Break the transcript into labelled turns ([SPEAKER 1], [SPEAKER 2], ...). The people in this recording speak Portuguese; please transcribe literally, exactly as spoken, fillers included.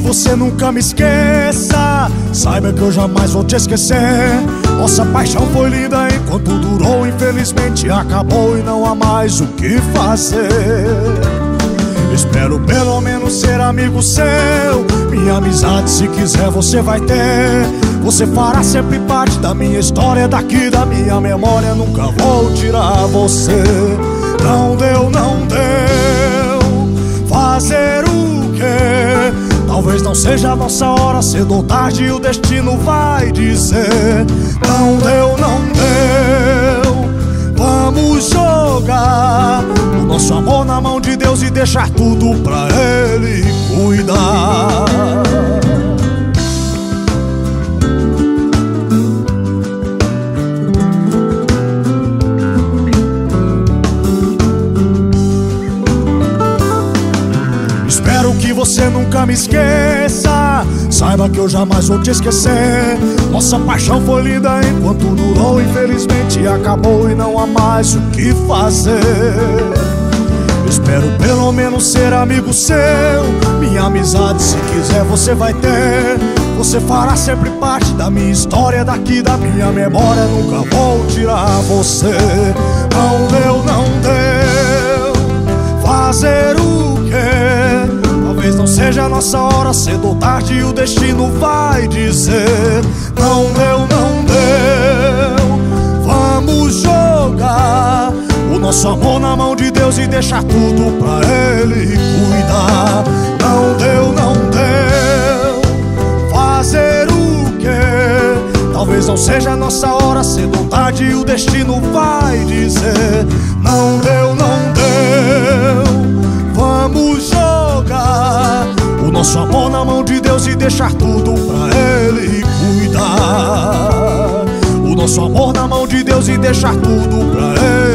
[SPEAKER 1] você nunca me esqueça. Saiba que eu jamais vou te esquecer. Nossa paixão foi linda enquanto durou, infelizmente acabou e não há mais o que fazer. Espero pelo menos ser amigo seu. Minha amizade, se quiser, você vai ter. Você fará sempre parte da minha história, daqui da minha memória. Nunca vou tirar você. Não deu, não deu. Fazer o quê? Talvez não seja a nossa hora, cedo ou tarde o destino vai dizer. Não deu, não deu. Vamos jogar o nosso amor na mão de Deus e deixar tudo pra Ele cuidar. Espero que você nunca me esqueça. Saiba que eu jamais vou te esquecer. Nossa paixão foi linda enquanto durou, infelizmente acabou e não há mais o que fazer. Espero pelo menos ser amigo seu. Minha amizade, se quiser, você vai ter. Você fará sempre parte da minha história, daqui da minha memória. Nunca vou tirar você. Não deu, não deu. Fazer o quê? Talvez não seja a nossa hora, cedo ou tarde o destino vai dizer. Não deu, não deu. Vamos jogar o nosso amor na mão de Deus e deixar tudo pra Ele cuidar. Não deu, não deu. Fazer o quê? Talvez não seja a nossa hora, cedo ou tarde o destino vai dizer. Não deu, não deu. Vamos jogar o nosso amor na mão de Deus e deixar tudo pra Ele cuidar. O nosso amor na mão de Deus e deixar tudo pra Ele